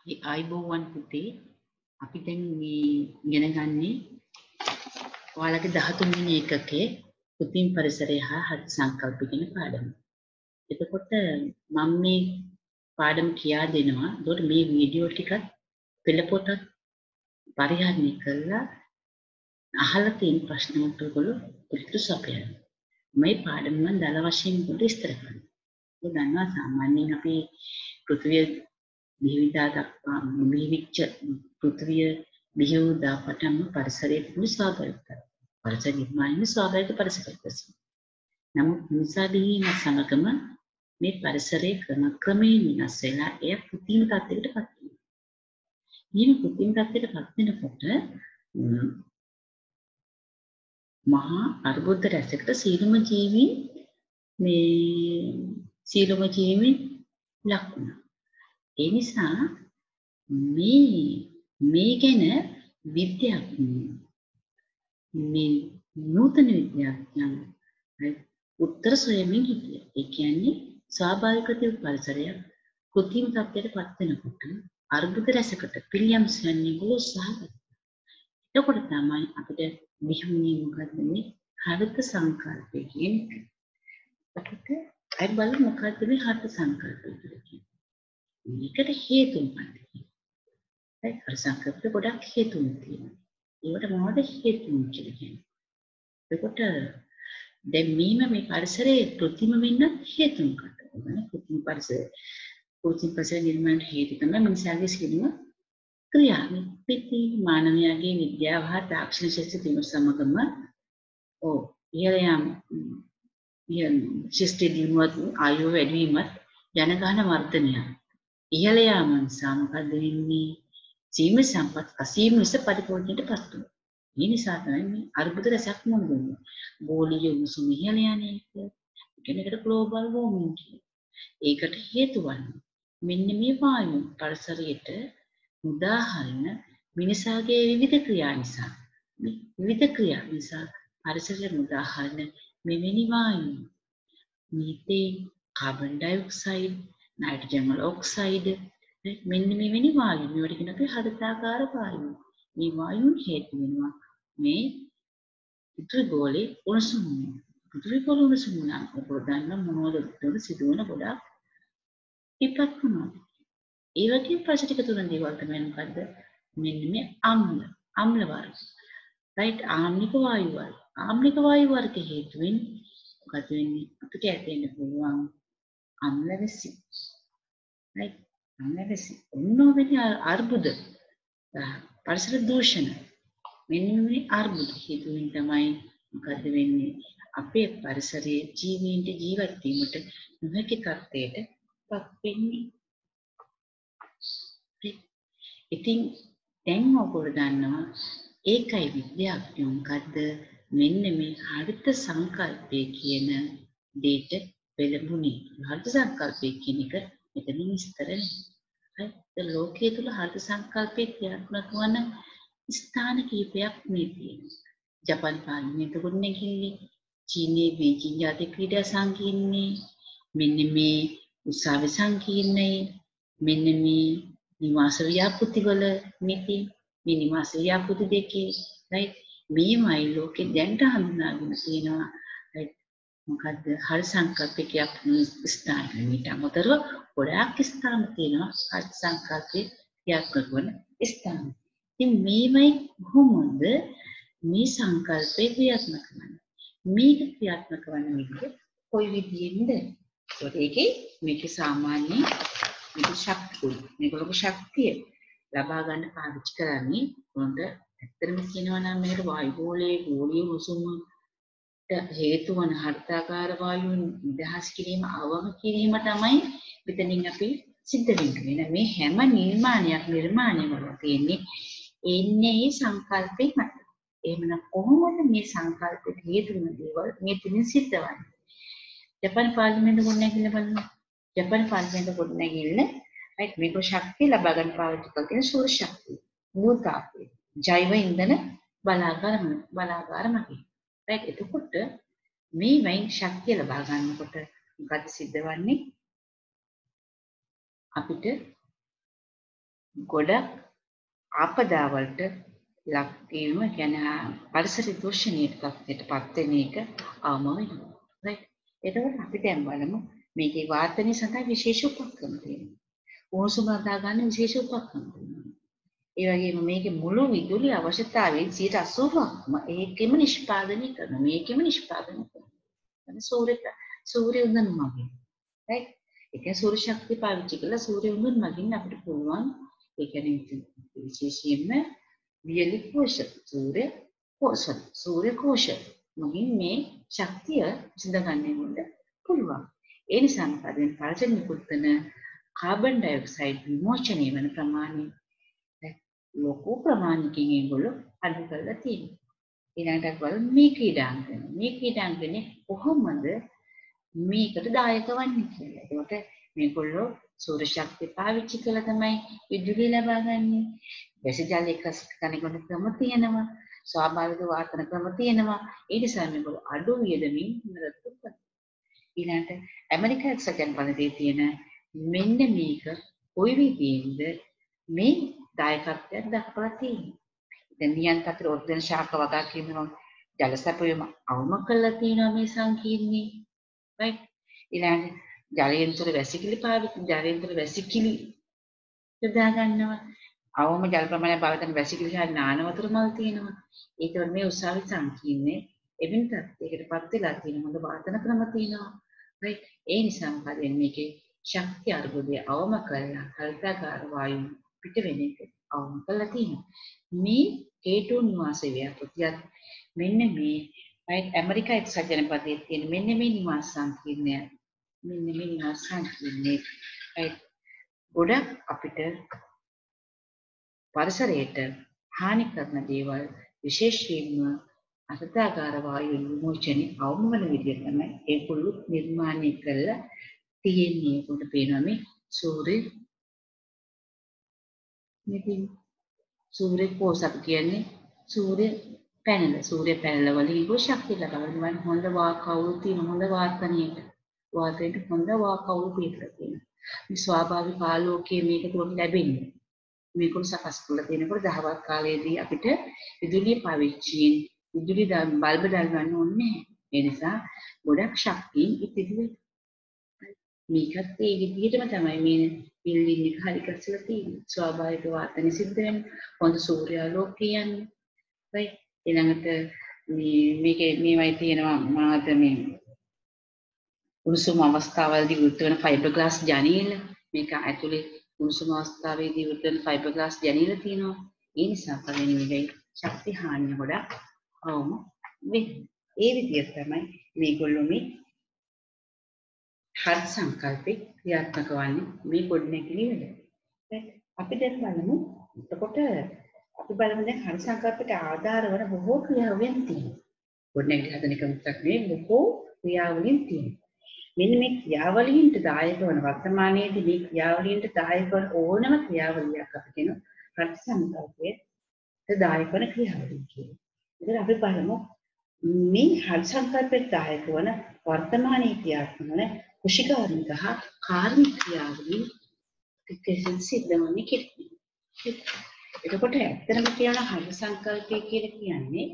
ඒ ආයිබෝවන් පුතේ අපි දැන් මේ ඉගෙන ගන්නේ ඔයාලගේ 13 වෙනි එකකේ කෘත්‍රිම පරිසරය හා හරිත සංකල්ප කියන පාඩම. එතකොට මම මේ පාඩම කියා දෙනවා. ඒකට මේ වීඩියෝ ටිකත් පෙළ පොතත් පරිහරණය කරලා අහලා තියෙන ප්‍රශ්න වලට ඔයගොල්ලෝ පිළිතුරු සපයන්න. මේ පාඩම මම දල වශයෙන් පොඩි විස්තර කරනවා. ඔය දන්නවා සාමාන්‍යයෙන් අපි පෘථිවිය බිහිවිදා දක්වා බිහිවිච්ච පෘථිවිය බිහි වූ දා පටන්ම පරිසරයේ තිබුණු ස්වාභාවිකතාවය. පරිසර නිර්මාණය ස්වාභාවික පරිසරයක් ලෙස. නමුත් මිනිසා බිහිවීම සමගම මේ පරිසරයේ ක්‍රමයෙන් වෙනස් වෙලා එය කෘත්‍රිම තත්ත්වයකට පත් වෙනවා. මේ කෘත්‍රිම තත්ත්වයට පත් වෙනකොට මහා අර්බුද රැසකට සියලුම ජීවීන් ලක් වුණා. ඒ නිසා මේ ගැන මේ නූතන විද්‍යාඥයන් උත්තර සොයමින් හිටියා. ඒ කියන්නේ ස්වාභාවික පරිසරයක් කෘත්‍රිම තත්ත්වයට පත් වෙනකොට අර්බුද රැසකට පිළියම් සොයන්නේ උත්සාහ කරනවා. එතකොට තමයි අපිට විහිුණේ මොකද්ද මේ හරිත සංකල්පය කියන්නේ. අපිට අය බලමු මොකද්ද මේ හරිත සංකල්පය කියන්නේ. මේකට හේතු මොකක්ද? හරිත සංකල්පයට ගොඩක් හේතුන් තියෙනවා. ඒවට මොනවද හේතුන් කියලා කියන්නේ? එතකොට දැන් මේ පරිසරයේ කෘත්‍රිම වෙන්න හේතු මොකක්ද? කෘත්‍රිම පරිසර නිර්මාණයට හේතු තමයි මිනිසාගේ සිදුවන ක්‍රියා. පිටි මානවයාගේ විද්‍යාව හා තාක්ෂණ ශාස්ත්‍ර දිනු සමගම ශිෂ්ටි දිනුවත් ආයුව වැඩි වීමත් ජනගහන වර්ධනය. ඉහළ යාම නිසා මොකද වෙන්නේ? ජීව සම්පත් අසීම ලෙස පරිපූර්ණයට පත් වෙනවා. මේ නිසා තමයි මේ අර්බුද රැසක් මොනවද? ගෝලීය උණුසුම ඉහළ යන එක. ඒකට ග්ලෝබල් වෝමින් කියනවා. ඒකට හේතු වන්නේ මෙන්න මේ වායු පරිසරයට උදාහරණ මිනිසාගේ විවිධ ක්‍රියා නිසා. මේ විවිධ ක්‍රියා නිසා පරිසරයේ උදාහරණ මෙවැනි වායු methane, carbon dioxide, nitrogen oxide මෙන්න මෙවැනි වායු මේවට කියන අපි හරිතාකාර වායු. මේ වායුන් හේතු වෙනවා මේ පෘථිවි ගෝලයේ උණුසුම. පෘථිවි ගෝලයේ උණුසුම නම් ඔබ දන්න මොනවද උත්තර සිදුවන ගොඩක් විපත් වුණා. ඒ වගේ ප්‍රශ්න ටික තුන දේවල් තමයි මොකද්ද? මෙන්න මේ අම්ල වර්ග. රයිට් ආම්ලික වායු වර්ග. ආම්ලික වායු වර්ග හේතුවෙන් මොකද වෙන්නේ? අපිට ඇතෙන්න පුළුවන් අම්ල වැසි. රයිට් අම්ල වැසි. ඔන්නෝවෙනි අර්බුද. පරිසර දූෂණ. මෙන්න මේ අර්බුද හේතුවෙන් තමයි මොකද වෙන්නේ? අපේ පරිසරයේ ජීවීන්ට ජීවත් වීමට නොහැකි තත්ත්වයට පත් වෙන්නේ. ඉතින් දැන් ඔයගොල්ලෝ දන්නවා ඒකයි විද්‍යාඥයෝ මොකද්ද මෙන්න මේ හරිත සංකල්පය කියන දෙයට පෙළඹුණේ. හරිත සංකල්පය කියන එක මෙතන විස්තර නැහැ. ලෝකයේ තුල හරිත සංකල්පයේ ක්‍රියාත්මක වන ස්ථාන කිහිපයක් මේ තියෙනවා. ජපාන් පාර්ලිමේන්තුව ගොඩනැගිල්ලේ, චීනයේ බීජිං ජාතික ක්‍රීඩා සංකීර්ණයේ, මෙන්න මේ උසාවි සංකීර්ණයේ, මෙන්න මේ නිවාස ව්‍යාපෘතිවල නීති මේ නිවාස ව්‍යාපෘති දෙකේ රයිට් මේමයි ලෝකේ දැන්ට හඳුනාගෙන තියෙනවා රයිට් මොකද්ද හරි සංකල්පයක් ස්ථාන මීට අමතරව ගොඩාක් ස්ථාන තියෙනවා හරි සංකල්පයේ ක්‍රියාත්මක වන ස්ථාන. ඉතින් මේමයි කොහොමද මේ සංකල්පේ ක්‍රියාත්මක වන්නේ? මේක ක්‍රියාත්මක වන විදිහ කොයි විදියෙන්ද? මේකේ සාමාන්‍ය මේක ශක්තිය. මේක ශක්තිය ලබා ගන්න පාවිච්චි කරන්නේ උන්ට ඇත්තටම කියනවා නම් මේකට වායු ගෝලයේ ගෝලීය උණුසුමට හේතු වන හරිතාකාර වායුන් නිදහස් කිරීම අවම කිරීම තමයි මෙතනින් අපි සිද්ධ වෙන්නේ. මේ හැම නිර්මාණය වල තියෙන්නේ එන්නේ සංකල්පේ මත. එහෙමනම් කොහොමද මේ සංකල්පෙට හේතු වෙන දේවල් මේ තුنين සිද්ධ වෙන්නේ? ජපාන් පාර්ලිමේන්තුව ගොඩනැගිල්ල බලන්න. ජපාන් පාර්ලිමේන්තුව ගොඩනැගිල්ල රයිට් මේක ශක්තිය ලබා ගන්න පාවිච්චි කරන තියෙන සූර්ය ශක්තිය, භූතාපය, ජෛව ඉන්ධන බලාගාර මගින්. රයිට් එතකොට මේ වයින් ශක්තිය ලබා ගන්නකොට මොකද සිද්ධ වෙන්නේ? අපිට ගොඩක් ආපදාවලට ලක් වීම කියන්නේ පරිසර දූෂණයට පත් වෙන එක අවම වෙනවා. right? එතකොට අපි දැන් බලමු මේකේ වාතනය සඳහා විශේෂ උපක්‍රම තියෙනවා. උණුසුම හදා ගන්න විශේෂ උපක්‍රම තියෙනවා. ඒ වගේම මේකේ මුළු විදුලි අවශ්‍යතාවයේ 80%ක්ම ඒකෙම නිෂ්පාදනය කරනවා. මේකෙම නිෂ්පාදනය කරනවා. සූර්ය උදන් මගින්. right? ඒ කියන්නේ සූර්ය ශක්තිය පාවිච්චි කරලා සූර්ය උදන් මගින් අපිට පුළුවන් ඒ කියන්නේ විශේෂයෙන්ම වියලි කෝෂ සූර්ය කෝෂ මගින් මේ ශක්තිය විසඳගන්න පුළුවන්. ඒ නිසා මොකද පරිසර නිකුත් කරන කාබන් ඩයොක්සයිඩ් විමෝචනය වන ප්‍රමාණය ලොකු ප්‍රමාණයකින් ඒගොල්ලෝ අඩු කරලා තියෙනවා. ඊළඟට බලමු මේ ක්‍රීඩාංගන. මේ ක්‍රීඩාංගනේ කොහොමද මේකට දායක වන්නේ කියලා. ඒකට මේගොල්ලෝ සූර්ය ශක්තිය පාවිච්චි කරලා තමයි විදුලිය ලබා ගන්නේ. වැසි ජල එකස් කණේකට ක්‍රම තියෙනවා. ස්වාභාවික වාතන ක්‍රම තියෙනවා. ඒ නිසා මේගොල්ලෝ අඩු වියදමින් නිරතුරු කරනවා. ඊළඟට ඇමරිකා එක්සත් ජනපදයේ තියෙන මෙන්න මේක කොයි විදිහෙන්ද මේ දායකත්වයක් දක්වලා තියෙන්නේ. දැන් නියන්ත අතර ඔර්ධන ශාක වගා කියනවා ජල සැපයීම අවම කළා තියෙනවා මේ සංකීර්ණේ. right? ඊළඟ ජලයෙන් තුර වැසිකිලි පාවිච්චි ජලයෙන් තුර වැසිකිලි යොදා ගන්නවා. අවම ජල ප්‍රමාණය භාවිතන වැසිකිලි හා නාන වතුර මල් තියෙනවා. ඒකවල මේ උසාවි සංකීර්ණේ එවින් තත්යකටපත් වෙලා තියෙන හොඳ වාතන ක්‍රම තියෙනවා. right? ඒ නිසා මොකද මේකේ ශක්තිය අර්බුදය අවම කරලා හරිතගාර වායු පිට වෙන එක අවම කරලා තියෙනවා. මේ K2 නිවාස ව්‍යාපෘතියත් මෙන්න මේ right ඇමරිකා එක්සත් ජනපදයේ තියෙන මෙන්න මේ නිවාස සංකීර්ණය මෙන්න මේ නිවාස සංකීර්ණේ right ගොඩක් අපිට පරිසරයට හානි කරන දේවල් විශේෂයෙන්ම අසදාගාර වායු විමෝචනය අවම වන විදිහ තමයි ඒගොල්ලෝ නිර්මාණය කළා තියෙන්නේ. කොට පේනවා මේ සූර්ය කෝෂක කියන්නේ සූර්ය පැනල වලින් ඒක ශක්තිය ලබනවා. හොඳ වාකවුල් තියෙන හොඳ වාතනයක වාතයට හොඳ වාකවුල් පිටලා තියෙනවා. මේ ස්වාභාවික ආලෝකයේ මේක තුලින් ලැබෙන්නේ. මේක සකස් කරලා තියෙනකොට දහවල් කාලයේදී අපිට විදුලිය පාවිච්චියෙන් විදුලි බල්බ දාගන්න ඕනේ නැහැ. ඒ නිසා ගොඩක් ශක්තිය ඉතිරි මේකත් ඒ විදිහටම තමයි මේ බිල්ඩින් එක හරි කරලා තියෙන්නේ. ස්වාභාවික වාතන සිද්ධ වෙන හොඳ සූර්යාලෝකය යන්නේ. right? ඊළඟට මේකේ මේවයි තියෙනවා මාත මේ උණුසුම් අවස්ථාවලදී වෘත වෙන ෆයිබර්ග්ලාස් ජනේල මේක ඇතුලේ උණුසුම් අවස්ථාවේදී වෘත වෙන ෆයිබර්ග්ලාස් ජනේල තියෙනවා. ඒ නිසා පළවෙනි මේකේ ශක්ති හානිය ගොඩක් අවම වෙන්නේ. ඒ විදිහට තමයි මේගොල්ලෝ මේ හත් සංකල්පේ ක්‍රියාත්මක වන්නේ මේ ගොඩනැගිලි වල. අපි දැන් බලමු එතකොට අපි බලමු දැන් හත් සංකල්පයට ආධාර වන බොහෝ ක්‍රියාවලින් තියෙනවා. ගොඩනැගිලි හදන එක විතරක් නෙවෙයි බොහෝ ක්‍රියාවලින් තියෙනවා. මෙන්න මේ ක්‍රියාවලින්ට දායක වන වර්තමානයේදී මේ ක්‍රියාවලින්ට දායක වන ඕනම ක්‍රියාවලියක් අපි කියනවා හත් සංකල්පයට දායක වන ක්‍රියාවලිය කියලා. ඉතින් අපි බලමු මේ හත් සංකල්පයට දායක වන වර්තමානයේ ක්‍රියාත්මක වන කුෂිකාර්මික හා කාර්මික ක්‍රියාවලින් කෙසෙල් සිද්ධ වන්නේ කියලා. එතකොට ඇත්තටම කියන හත් සංකල්පය කියලා කියන්නේ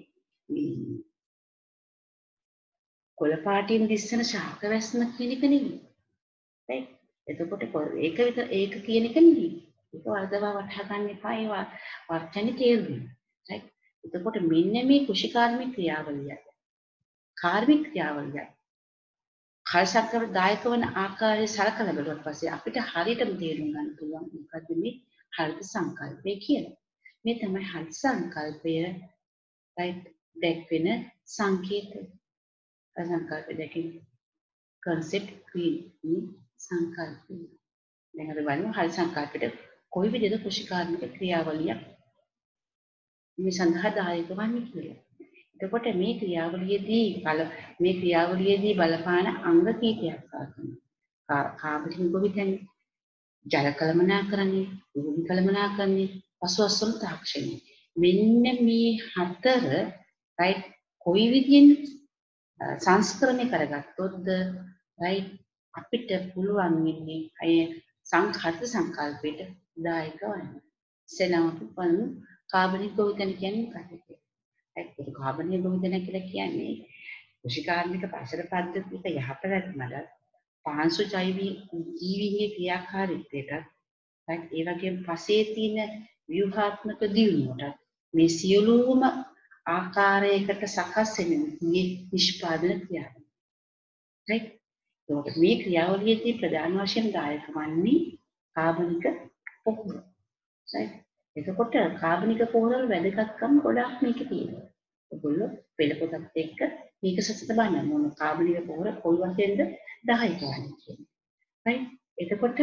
කොළ පාටින් දිස්සන ශාක වැස්ම කියන එක නෙවෙයි. right? එතකොට ඒක කියන එක නෙවෙයි. ඒක වර්ධව වටහා ගන්න එපා. ඒවා වර්තනේ තේරුම්. right? එතකොට මෙන්න මේ කුෂිකාර්මික ක්‍රියාවලිය. කාර්මික ක්‍රියාවලිය. කල්සක්කර දායක වන ආකාරය සලකලා බලුවත් පස්සේ අපිට හරියටම තේරුම් ගන්න පුළුවන් මොකද්ද මේ හරිත සංකල්පය කියලා. මේ තමයි හරිත සංකල්පය right දැක්වෙන සංකේතය. සංකල්පය දැකින් concept create සංකල්පය. දැන් අපි බලමු හරිත සංකල්පයට කොයි විදිහද කුෂිකාර්මික ක්‍රියාවලිය මේ සඳහා දායක වන්නේ කියලා. එතකොට මේ ක්‍රියාවලියේදී බලපාන අංග කීපයක් කරනවා. කාබනික ගොවිතැන, ජල කළමනාකරණය, භූමි කළමනාකරණය, පසුඅස්වන තාක්ෂණය. මෙන්න මේ හතර right කොයි විදිහෙන් සංස්කරණය කරගත්තොත්ද right අපිට පුළුවන් වෙන්නේ අය සංඛාත සංකල්පයට දායක වන්න. සෙනඟ බලමු කාබනික ගොවිතැන කියන්නේ මොකක්ද කියලා. ඒක කාබනික ගොවිතැන කියලා කියන්නේ කෘෂිකාර්මික පරිසර පද්ධතියක යහපැවැත්මට පාංශු ජීවීන්ගේ ක්‍රියාකාරීත්වයට ඒ වගේම පසේ තියෙන ව්‍යුහාත්මක දියුණුවට මේ සියලුම ආකාරයකට සකස් වෙන මේ නිෂ්පාදන ක්‍රියාව. right? ඒකට මේ ක්‍රියාවලියේදී ප්‍රධාන වශයෙන් දායක වන්නේ කාබනික පොහොර. right? එතකොට කාබනික පොහොර වැදගත්කම් ගොඩාක් මේකේ තියෙනවා. ඔයගොල්ලෝ පෙළ පොතත් එක්ක මේක සසත බලන්න ඕන. කාබනික පොහොර කොයි වශයෙන්ද 10 කරන්නේ කියන්නේ. right? එතකොට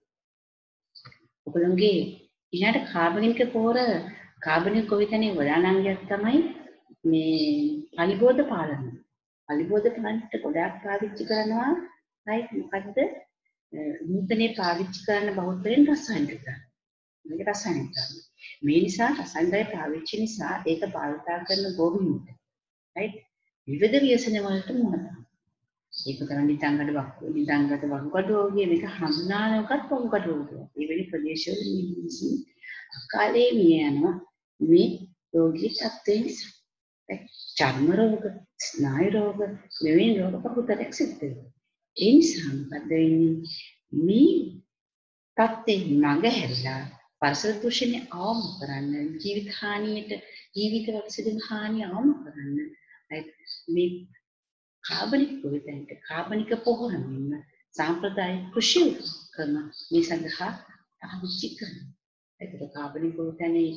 ඔයගොල්ලෝගේ ඊළඟ කාබනික පොහොර කාබනික ගොවිතැනේ වඩානංගයක් තමයි මේ පලිබෝධ පාලනය. පලිබෝධ පාලනයට ගොඩාක් පාවිච්චි කරනවා right මොකද්ද නූතනේ පාවිච්චි කරන බහුතරයෙන් රසායනික ද්‍රව්‍ය. මේක රසායනික ද්‍රව්‍ය. මේ නිසා රසායනික පාවිච්චි නිසා ඒක භාවිතා කරන ගොවින්ට right විවිධ ව්‍යසන වලට මුහුණ දෙනවා. ඒක කරන්නේ නිදංගත වකුගඩු රෝගය මේක හඳුනානකත් වකුගඩු රෝගය. මේ වෙලේ ප්‍රදේශවල මිනිස්සු අකාලේ මිය යනවා මේ රෝගී තත්ත්වයෙන් නිසා. චර්ම රෝග, ස්නායු රෝග, මෙවැනි රෝග බහුතරයක් සිද්ධ වෙනවා. ඒ නිසා මොකද වෙන්නේ? මේ තත්ත්වෙන් මගහැරලා පරිසර දූෂණය අවම කරන්න, ජීවිත හානියට ජීවිතවල සිදුවන හානිය අවම කරන්න මේ කාබනික ගොවිතැනට කාබනික පොහොර මෙන්ම සාම්ප්‍රදායික කෘෂි උපකරණ මේ සඳහා පාවිච්චි කරනවා. ඒකට කාබනික ගොවිතැනේ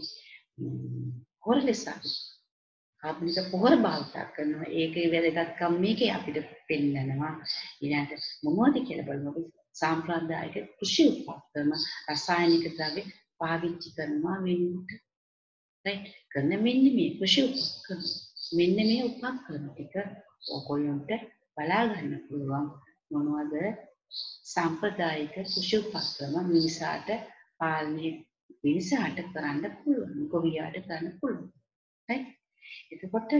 පොහොර ලෙස කාබනික පොහොර භාවිත කරනවා. ඒකේ වැදගත්කම් මේකේ අපිට පෙන්නනවා. ඊළඟට මොනවද කියලා බලමු. සාම්ප්‍රදායික කෘෂි උපකරණ රසායනික ද්‍රව්‍ය පාවිච්චි කරනවා වෙනුවට. right? කරන මෙන්න මේ කෘෂි උපකරණ මෙන්න මේ උපකරණ ටික ඔයගොල්ලන්ට බලා ගන්න පුළුවන් මොනවද සාම්ප්‍රදායික කෘෂි උපක්‍රම මිනිසාට පාලනය මිනිසාට කරන්න පුළුවන් ගොවියාට කරන්න පුළුවන්. right? එතකොට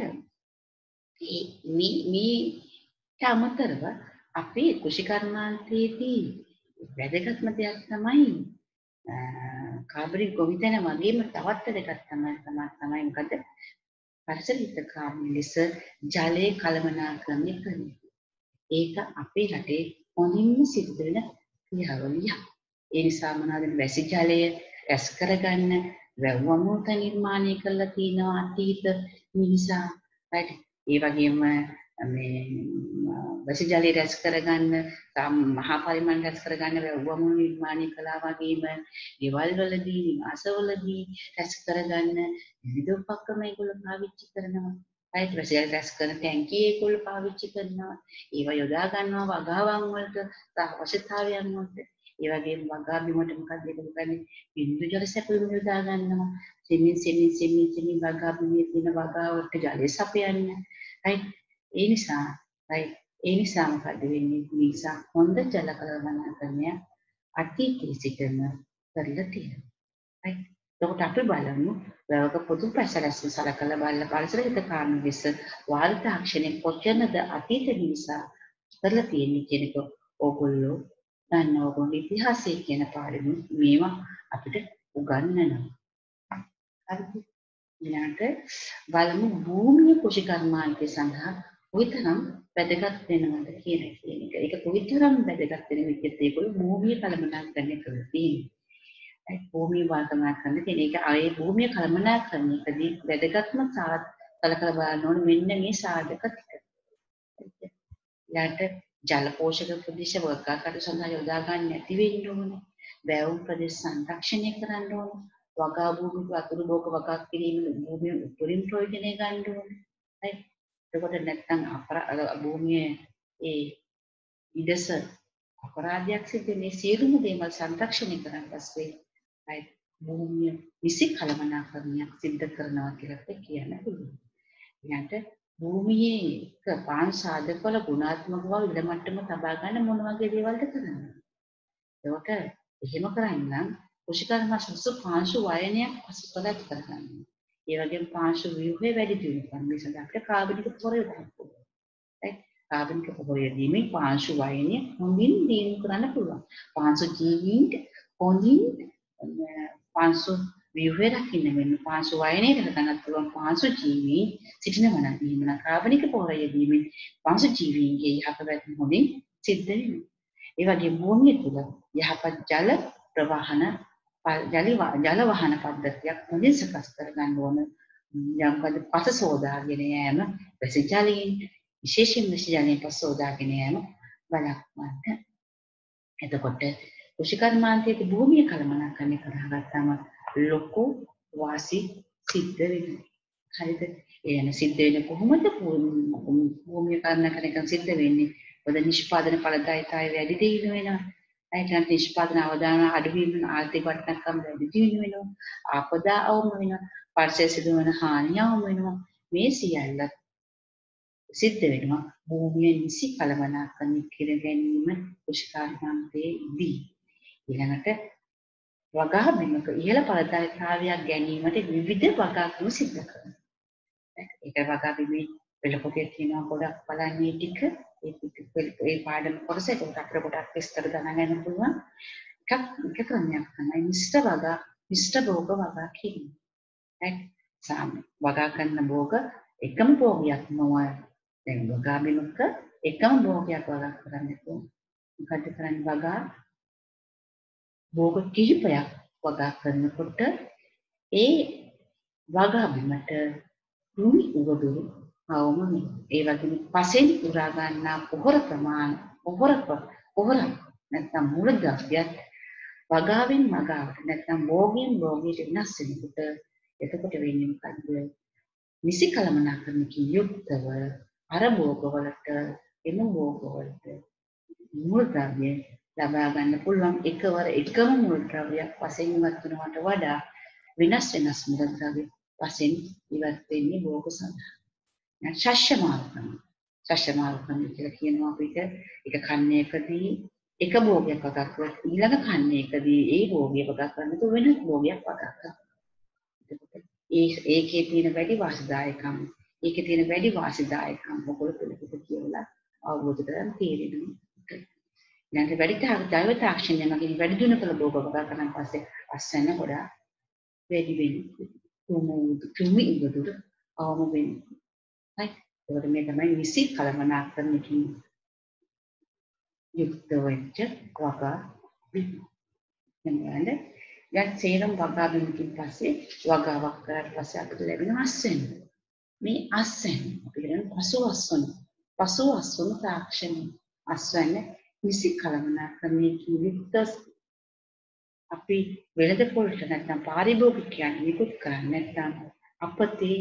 මේ අමතරව අපේ කෘෂි කර්මාන්තයේදී වැදගත්ම දෙයක් තමයි කාබනික ගොවිතැන වගේම තවත් වැදගත් තමයි මොකද පරිසර හිතකාමී ලෙස ජලයේ කළමනාකරණය කරනවා. ඒක අපේ රටේ හොඳින්ම සිද්ධ වෙන ක්‍රියාවලියක්. ඒ නිසා මොනවාද වැසි ජලය රැස් කරගන්න වැව්වමුත නිර්මාණය කරලා තියෙනවා අතීත මිනිසා. right? ඒ වගේම මේ වැසි ජලය රැස් කරගන්න මහා පරිමාණ රැස් කරගන්න වැව්වමුත නිර්මාණය කළා වගේම ගෙවල් වලදී නිවාසවලදී රැස් කරගන්න විවිධ උපක්‍රම ඒගොල්ලෝ පාවිච්චි කරනවා. right? වැසි ජලය රැස් කරන ටැංකිය ඒගොල්ලෝ පාවිච්චි කරනවා. ඒවා යොදා ගන්නවා වගාවන් වලට අවශ්‍යතාවයන් වලට. ඒ වගේම වගා බිමට මොකක්ද ඒක කරන්නේ බිඳු ජල සැපයුම යොදා ගන්නවා. සෙමින් වගා බිමේ තියෙන වගාවට ජලය සපයන්න. right? ඒ නිසා මොකද වෙන්නේ? නිසා හොඳ ජල කළමනාකරණය අතීතයේ සිටම කරලා තියෙනවා. right? එතකොට අපි බලමු වැවක පොදු පැසරැස්ම සලකලා බලලා පරිසර හිතකාමී ලෙස වාල් තාක්ෂණය කොච්චරද අතීත නිසා කරලා තියෙන්නේ කියන එක ඕගොල්ලෝ දන්නවා. ඕගොල්ලෝ ඉතිහාසය කියන පාඩම මේවා අපිට උගන්වනවා. හරිද? ඊළඟට බලමු භූමිය කෘෂි කර්මාන්තය සඳහා කොයිතරම් වැදගත් වෙනවද කියන එක. ඒක කොයිතරම් වැදගත් වෙන විදිහට ඒගොල්ලෝ භූමිය කළමනාකරණය කරලා තියෙනවා. භූමිය වර්තමානකරණය කියන එක ආයේ භූමිය කළමනාකරණයකදී වැදගත්ම සලකලා බලන්න ඕනේ මෙන්න මේ සාධක ටික. ඊළඟට ජල පෝෂක ප්‍රදේශ වර්ගාකරණය සඳහා යොදා ගන්න නැති වෙන්න ඕනේ. වැව් ප්‍රදේශ සංරක්ෂණය කරන්න ඕනේ. වගා භූමි වතුරු බෝක වගා කිරීම භූමිය උපරිම ප්‍රයෝජනය ගන්න ඕනේ. right? එතකොට නැත්නම් භූමියේ ඒ ඉඩස අපරාධයක් සිද්ධ වෙන්නේ සියලුම දේවල් සංරක්ෂණය කරන්න පස්සේ right? භූමිය විසි කළමනාකරණයක් සිද්ධ කරනවා කියලා කියන්න පුළුවන්. ඊළඟට භූමියේ පාන් සාධක වල ගුණාත්මක බව ඉහළ මට්ටම තබා ගන්න මොන වගේ දේවල්ද කරන්නේ? එතකොට එහෙම කරන්නේ කෘෂිකර්මශාස්ත්‍ර පාංශු වයනයක් පසුපලත් කරගන්න. ඒ වගේම පාංශු ව්‍යුහය වැඩි දියුණු කරන මේ සඳහා අපිට කාබනික පොහොර යොදන්න පුළුවන්. right? කාබනික පොහොර යෙදීමෙන් පාංශු වයනය හොඳින් දියුණු කරන්න පුළුවන්. පාංශු ජීවීන්ට හොඳින් පාංශු ව්‍යුහය රකින්න වෙන පාංශු වයනයේ ගන්නත් පුළුවන් පාංශු ජීවීන් සිටිනවා නම් එහෙම කාබනික පොහොර යෙදීමෙන් පාංශු ජීවීන්ගේ යහපත් හොඳින් සිද්ධ වෙනවා. ඒ වගේ භූමිය තුළ යහපත් ජල ප්‍රවාහන ජල වහන පද්ධතියක් හොඳින් සකස් කර ගන්න ඕන. යම්කද පස සෝදාගෙන යෑම වැසි ජලයෙන් විශේෂයෙන් වැසි ජලයෙන් පස සෝදාගෙන යෑම බලක්වන්න. එතකොට කෘෂිකර්මාන්තයේ භූමිය කළමනාකරණය කරගත්තාම ලොකු වාසි සිද්ධ වෙනවා. හරිද? ඒ යන සිද්ධ වෙන්නේ කොහොමද? භූමිය කළමනාකරණය සිද්ධ වෙන්නේ මොකද නිෂ්පාදන ඵලදායීතාවය වැඩි දියුණු වෙනවා. ඒකට නිෂ්පාදන අවදාන අඩු වීම ආර්ථික වටිනාකම් වැඩි දියුණු වෙනවා. ආපදා අවම වෙනවා. පරිසර සිදුවන හානිය අවම වෙනවා. මේ සියල්ල සිද්ධ වෙනවා භූමිය නිසි කළමනාකරණය කර ගැනීම කෘෂිකාර්යාන්තයේදී. ඊළඟට වගා බිමක ඉහළ ඵලදායීතාවයක් ගැනීමට විවිධ වගා ක්‍රම සිද්ධ කරනවා. ඒක වගා බිමේ පෙළ පොතේ තියෙනවා ගොඩක් බලන්නේ ටික ඒ පාඩම කොටස ඒකට අපිට ගොඩක් විස්තර ගණන් පුළුවන්. එක ක්‍රමයක් තමයි මිශ්‍ර භෝග වගා කිරීම. වගා කරන භෝග එකම භෝගයක් නොවයි. දැන් වගා බිමක එකම භෝගයක් වගා කරන්නේ මොකද කරන්නේ වගා භෝග කිහිපයක් වගා කරනකොට ඒ වගා බිමට කෘමි උවදුරු අවම වෙනවා. ඒ වගේම පසෙන් උරා ගන්නා පොහොර ප්‍රමාණ පොහොර නැත්නම් මූලද්‍රව්‍යත් වගාවෙන් වගාවට නැත්නම් භෝගයෙන් භෝගයට වෙනස් වෙනකොට එතකොට වෙන්නේ මොකද්ද? නිසි කළමනාකරණකින් යුක්තව අර භෝගවලට එම භෝගවලට මූලද්‍රව්‍ය ලබා ගන්න පුළුවන් එකවර එකම මූලද්‍රව්‍යයක් වශයෙන් ඉවත් වෙනවට වඩා වෙනස් මූලද්‍රව්‍ය වශයෙන් ඉවත් වෙන්නේ භෝග සඳහා. ශස්‍ය මාර්ගම කියලා කියනවා අපිට එක කන්නයකදී එක භෝගයක් වගා කරලා ඊළඟ කන්නයකදී ඒ භෝගය වගා කරනකොට වෙන භෝගයක් වගා කරනවා. ඒකේ තියෙන වැඩි වාසිදායකම් මොකද කියලා අවබෝධ කරගන්න තේරෙනවා. දැන් වැඩි ජෛව තාක්ෂණය මගින් වැඩි දිනකල භෝග වගා කරන පස්සේ අස්වැන්න ගොඩාක් වැඩි වෙනවා. කෘමි උවදුර අවම වෙනවා. හරි. ඒකට මේ තමයි නිසි කළමනාකරණකින් යුක්ත වෙච්ච වගා බිම. දැන් සේරම වගා බිමකින් පස්සේ වගාවක් කරලා පස්සේ අපිට ලැබෙන අස්වැන්න. මේ අස්වැන්න අපි කියන පසු අස්වැන්න තාක්ෂණය අස්වැන්න නිසි කළමනාකරණකින් යුක්ත අපි වෙළඳ පොළට නැත්නම් පාරිභෝගිකයන් නිකුත් කරන්නේ නැත්නම් අපතේ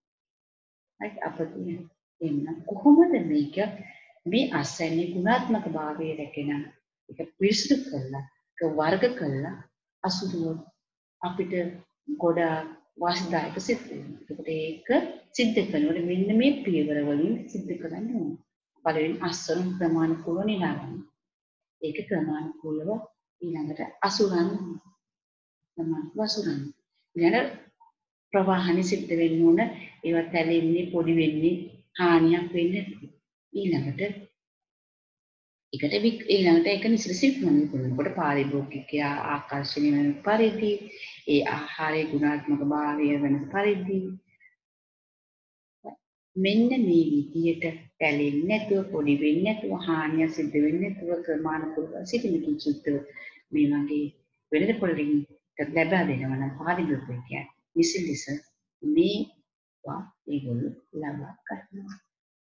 එන්න කොහොමද මේ අස්වැන්නේ ගුණාත්මක භාවය රැකෙන එක පිරිසිදු කරලා ඒක වර්ග කරලා අසුදුවොත් අපිට ගොඩාක් වාසිදායක සිද්ධ වෙනවා. ඒකට ඒක සිද්ධ කරනකොට මෙන්න මේ පියවර වලින් සිද්ධ කරන්න ඕනේ. පළවෙනි අස්වැන්න ප්‍රමාණිකව නිරාගන්න. ඒක ක්‍රමානුකූලව ඊළඟට අසුරන් ඊළඟ ප්‍රවාහන සිද්ධ වෙන්න ඕන. ඒවත් ඇලෙන්නේ පොඩි වෙන්නේ හානියක් වෙන්නේ ඊළඟට ඒක නිසිසිත මොනකොට පාරිභෝගිකයා ආකර්ෂණය වෙන පරිදි ඒ ආහාරයේ ගුණාත්මක භාවය වෙන පරිදි මෙන්න මේ විදියට ඇලෙන්නේ නැතුව පොඩි වෙන්නේ නැතුව හානිය සිද්ධ වෙන්නේ නැතුව ක්‍රමානුකූලව සිටිනකින් සුද්ධ මේ වගේ වෙළඳ පොළකින් ලැබා දෙනවා නම් පාරිභෝගිකයා නිසිලිස මේවා ඒගොල්ලෝ ලබා ගන්නවා.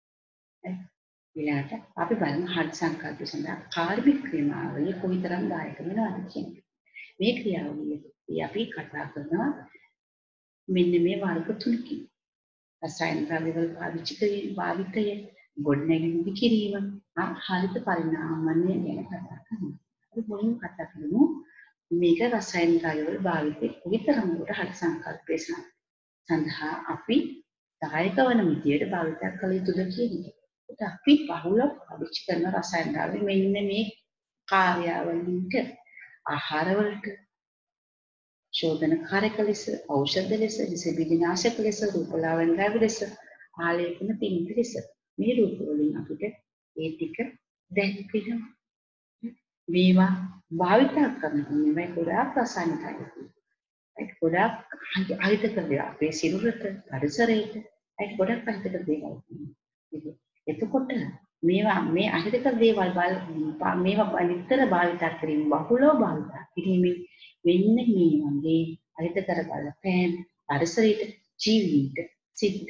ඊළඟට අපි බලමු හරි සංකල්ප සඳහා කාර්මික ක්‍රියාවලිය කොයිතරම් දායක වෙනවද කියන්නේ. මේ ක්‍රියාවලිය අපි කතා කරනවා මෙන්න මේ වර්ග තුනකින්. රසායන ද්‍රව්‍ය වල භාවිතය, ගොඩනැගිලි කිරීම, හරිත පරිණාමය ගැන කතා කරනවා. අපි මුලින්ම කතා කරමු මේක රසායන ද්‍රව්‍ය වල භාවිතය කොයිතරම් කොට හරි සංකල්පය සඳහා අපි දායක වන විදියට භාවිත කළ යුතුද කියන එක. අපි බහුල පාවිච්චි කරන රසායන ද්‍රව්‍ය මෙන්න මේ කාර්යාවලින්ට ආහාරවලට ශෝධන කාරක ලෙස ඖෂධ ලෙස විසබීජනාශක ලෙස රූපලාවන්‍ය ද්‍රව්‍ය ලෙස ආලේපන පිළිඳ ලෙස මේ රූප වලින් අපිට ඒ ටික දැක්වෙනවා. මේවා භාවිත කරන මේවා ගොඩාක් රසායනිකයි. ඒක ගොඩක් අහිතකර දේවල්. අපේ සිරුරට, පරිසරයට ඒක ගොඩක් අහිතකර දේවල්. එතකොට මේවා මේ අහිතකර දේවල් මේවා නිතර භාවිත කිරීම බහුලව භාවිත කිරීමෙන් මෙන්න මේ වගේ අහිතකර බලපෑම් පරිසරයට ජීවීන්ට සිද්ධ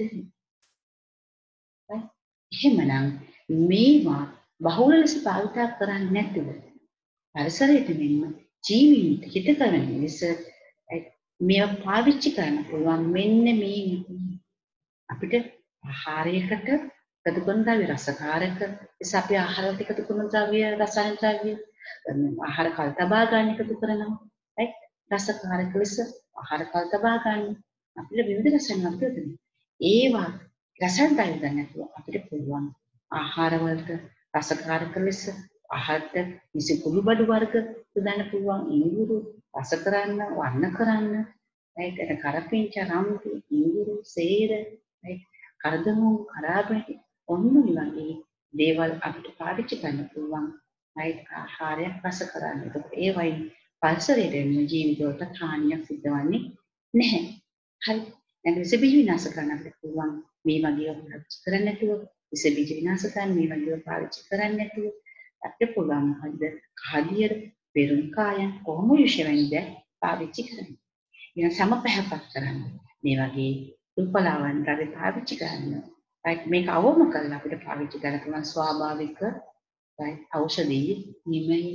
වෙනවා. එහෙමනම් මේවා බහුල ලෙස භාවිත කරන්නේ නැතිව පරිසරයට මෙන්ම ජීවීන්ට හිත කරන ලෙස මේවා පාවිච්චි කරන්න පුළුවන් මෙන්න මේ අපිට ආහාරයකට එකතු කරන ද්‍රව්‍ය රසකාරක නිසා අපි ආහාරවලට එකතු කරන ද්‍රව්‍ය රසායන ද්‍රව්‍ය ආහාර කල් තබා ගන්න එකතු කරනවා right රසකාරක ලෙස ආහාර කල් තබා ගන්න අපිට විවිධ රසයන් අපිට ඒවා රසයන් ද්‍රව්‍ය ගන්න නැතුව අපිට පුළුවන් ආහාරවලට රසකාරක ලෙස ආහාරට කිසි කුළු බඩු වර්ග දාන්න පුළුවන් ඉඟුරු රස කරන්න වර්ණ කරන්න right එතන කරපිංච රම්පි ඉඟුරු සේර right කරදමු කරාබටි ඔන්න වගේ දේවල් අපිට පාවිච්චි කරන්න පුළුවන් right ආහාරය රස කරන්න. ඒකට ඒ වයින් පරිසරයට ජීවිතවලට හානියක් සිද්ධ වෙන්නේ නැහැ. හරි. දැන් විස බීජ විනාශ කරන්න අපිට පුළුවන් මේ වගේ පාවිච්චි කරන්න නැතුව විස බීජ විනාශ කරන්න මේ වගේ පාවිච්චි කරන්න නැතුව අපිට පුළුවන් හරිද කාදියර පෙරුම් කායන් කොහොම විශ්වවිද්‍ය පාවිච්චි කරන්න. ඊට සමපහපත් කරන්න. මේ වගේ උපලාවන් ද්‍රව්‍ය පාවිච්චි කරන්න. right මේක අවම කරලා අපිට පාවිච්චි කරන්න පුළුවන් ස්වාභාවික right ඖෂධීය නිමයි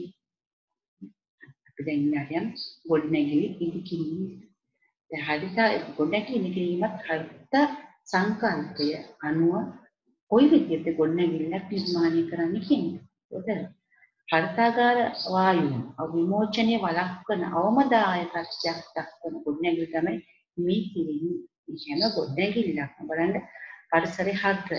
අපි දැන් ඉන්නරියම් ගොඩනැගිලි ඉදිකිරීම. දැන් හරිත ගොඩනැගිලි ඉදිකිරීමත් හරිත සංකල්පය අනුව කොයි විදිහට ගොඩනැගිල්ලක් නිර්මාණය කරන්න කියන්නේ. ඒකද හරිතාගාර වායුව විමෝචනය වළක්වන අවමදායකත්වයක් දක්වන ගොඩනැගිලි තමයි මේ කිරීම. කියන ගොඩනැගිල්ලක් බලන්න පරිසරය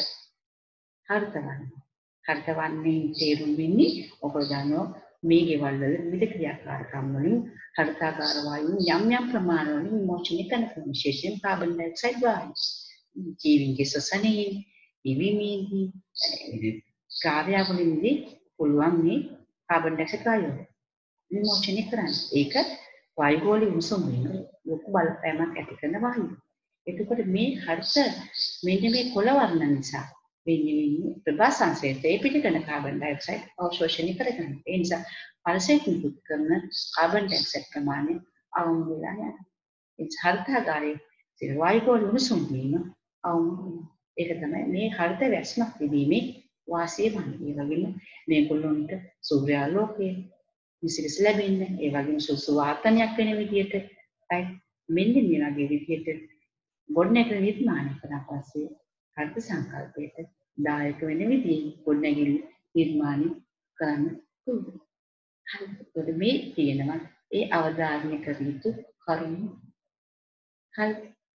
හරිතවන්නේ තේරුම් වෙන්නේ ඔබ දන්නවා මේ ගෙවල් වල විවිධ ක්‍රියාකාරකම් වලින් හරිතාගාර වායුව යම් යම් ප්‍රමාණවලින් විමෝචනය කරන විශේෂයෙන් කාබන් ඩයොක්සයිඩ් වායුව ජීවීන්ගේ ශ්වසනයෙන් ඉවිමේදී කාර්යවලින්දී පුළුවන් මේ කාබන් ඩයොක්සයිඩ් වායුව විමෝචනය කරන්න. ඒක වායුගෝලීය උණුසුම වෙන ලොකු බලපෑමක් ඇති කරන වායුව. එතකොට මේ හර්ෂ මෙන්න මේ කොළ වර්ණ නිසා වෙන්නේ ප්‍රභාසංශයට ඒ පිටකන කාබන් ඩයොක්සයිඩ් අවශෝෂණය කරගන්න. ඒ නිසා පරිසරයට නිකුත් කරන කාබන් ඩයොක්සයිඩ් ප්‍රමාණය අවම වෙලා යනවා. ඒ හර්ථාගාරයේ සිර වායුගෝලීය උණුසුම වීම අවම වෙනවා. ඒක තමයි මේ හර්ථ වැස්මක් තිබීමේ වාසිය වන්නේ. ඒ වගේම මේගොල්ලොන්ට සූර්යාලෝකයේ විසිරස ලැබෙන්නේ ඒ වගේම සුසු වාතනයක් වෙන විදිහට මෙන්න මේ වගේ විදිහට ගොඩනැගිලි නිර්මාණය කරන පස්සේ අර්ථ සංකල්පයට දායක වෙන විදිහේ ගොඩනැගිලි නිර්මාණය කරන්න පුළුවන්. හරි. මේ තියෙනවා ඒ අවධාරණය කර යුතු කරුණු. හරි.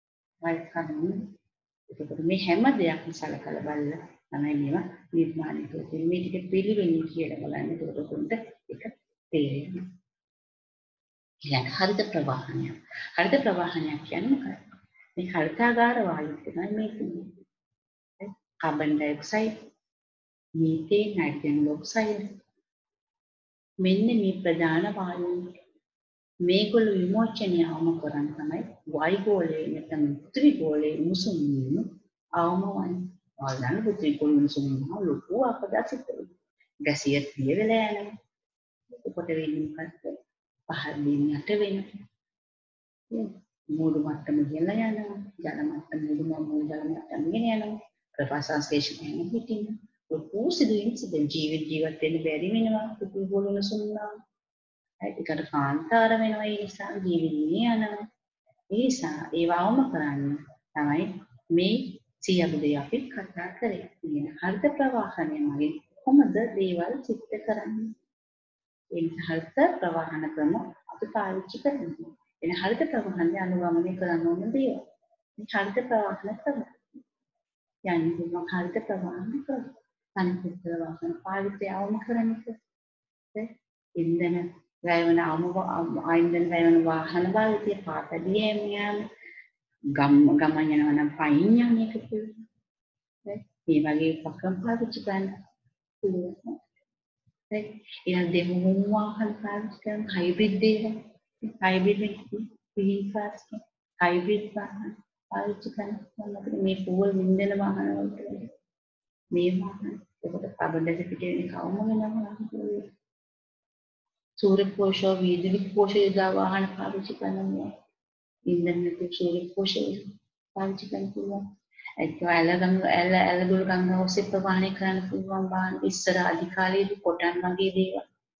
එතකොට මේ හැම දෙයක්ම සලකලා බලලා තමයි මේවා නිර්මාණය කරන්නේ. මේ ටික පිළිවෙලින් කියලා බලන්න. එතකොට උන්ට ඒක තේරෙනවා. ඊළඟ හරිත ප්‍රවාහනය. හරිත ප්‍රවාහනයක් කියන්නේ මොකක්ද? මේ හරිතාගාර වායුව තමයි මේ කියන්නේ. Carbon dioxide, methane, nitrogen oxide මෙන්න මේ ප්‍රධාන වායු මේගොල්ලෝ විමෝචනය අවම කරන් තමයි වායුගෝලයේ නැත්නම් පෘථිවි ගෝලයේ උණුසුම වීම අවම වන්නේ. ආයතන පෘථිවි ගෝලයේ උණුසුම වීම ලොකු අපදාසිත වෙනවා. ගැසිය පිය වෙලා යනවා. එතකොට වෙන්නේ මොකක්ද? පහළ වීම යට වෙනවා. මූල මට්ටම කියලා යනවා. ජල මට්ටම මූල ජල මට්ටම ගෙන යනවා. ප්‍රවාහසංශ්ලේෂණය යන පිටින් ලොකු සිදුවීම් ජීවත් වෙන්න බැරි වෙනවා. පෘථිවි ගෝලයේ උණුසුම වීම ඒකට කාන්තාර වෙනවා ඒ නිසා ජීවිතේ යනවා. ඒ නිසා ඒවවම කරන්න තමයි මේ සියලු දේ අපි කතා කරේ. කියන හරිත ප්‍රවාහනය මගින් කොහොමද දේවල් සිද්ධ කරන්නේ? ඒ හරිත ප්‍රවාහන ක්‍රම අපි පාවිච්චි කරනවා. එන හරිත ප්‍රවාහනය අනුගමනය කරන්න ඕන දේවල්. මේ හරිත ප්‍රවාහන ක්‍රම. යන්නේ මොකක් හරිත ප්‍රවාහන ක්‍රම. අනිත් ප්‍රවාහන පාවිච්චි අවම කරන්නේ. ඉන්ධන වැයවන ආයින්දන වැයවන වාහන භාවිතය පාතඩිය යෑම ගමන් යනවා නම් පයින් යන එක පුළුවන්. මේ වගේ උපකරණ පාවිච්චි කරන්න පුළුවන්. ඊළඟ දෙමු වාහන පාවිච්චි කරන හයිබ්‍රිඩ් දේවල්. හයිබ්‍රිඩ් green cars hybrid වාහන පාවිච්චි කරනවා අපිට මේ fuel ඉන්ධන වාහන වලට මේ වාහන ඒකට carbon dioxide එන්නේ කවම වෙනවා සූර්ය පෝෂක විදුලි පෝෂක වාහන පාවිච්චි කරනවා ඉන්ධන නැති සූර්ය පෝෂක පාවිච්චි කරනවා ඒක ඇල දුර ගංගා ඔස්සේ ප්‍රවාහනය කරන්න පුළුවන් වාහන ඉස්සර අධි කාලයේදී කොටන් වගේ දේවල්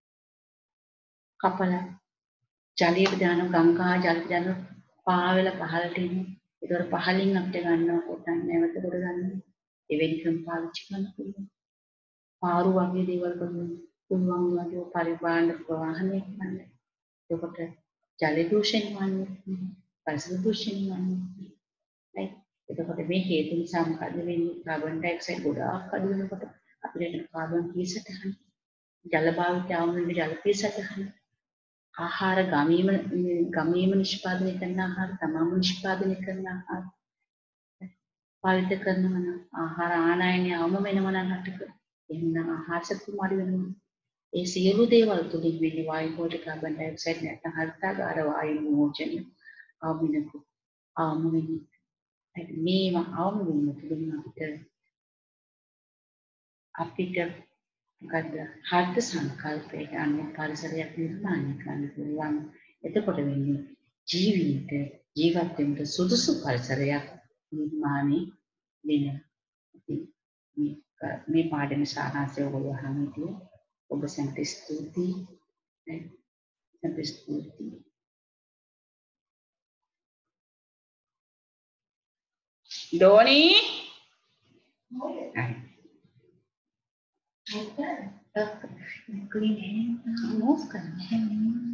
කපලා ජලයට දාන ගංගා ජලයට දාන පාවෙල පහළට එන ඒතර පහලින් අපිට ගන්නවා කොටන් නැවත කොට ගන්න එවැනි ක්‍රම පාවිච්චි කරන්න පුළුවන් පාරු වගේ දේවල් කරන්න පුළුවන් වගේ පරිපාලන ප්‍රවාහනය කරන්න එතකොට ජල දූෂණය වන්නේ පරිසර දූෂණය වන්නේ right එතකොට මේ හේතු නිසා මොකද වෙන්නේ කාබන් ඩයොක්සයිඩ් ගොඩාක් අඩු වෙනකොට අපිට කාබන් පියසටහන ජල භාවිතය වුණේ ජල පියසටහන ආහාර ගමීම නිෂ්පාදනය කරන ආහාර තමම නිෂ්පාදනය කරන ආහාර පාවිච්චි කරනවා නම් ආහාර ආනයනය අවම වෙනවා නම් රටක එහෙනම් ආහාර සතුරු මාරු වෙනවා ඒ සියලු දේවල් තුලින් වෙන්නේ වායු කෝටි කාබන් ඩයොක්සයිඩ් නැත්නම් හරිතගාර වායු මෝචන අවම වෙන්නේ මේවා අවම වෙන තුලින් අපිට මොකද හර්ථ සංකල්පයක අනුව පරිසරයක් නිර්මාණය කරන්න පුළුවන් එතකොට වෙන්නේ ජීවත් වෙන්න සුදුසු පරිසරයක් නිර්මාණය වෙනවා මේ පාඩමේ සාරාංශය ඔයගොල්ලෝ අහන්න හිටියේ ඔබ සැමට ස්තුතියි ධෝනි clean hand move करना है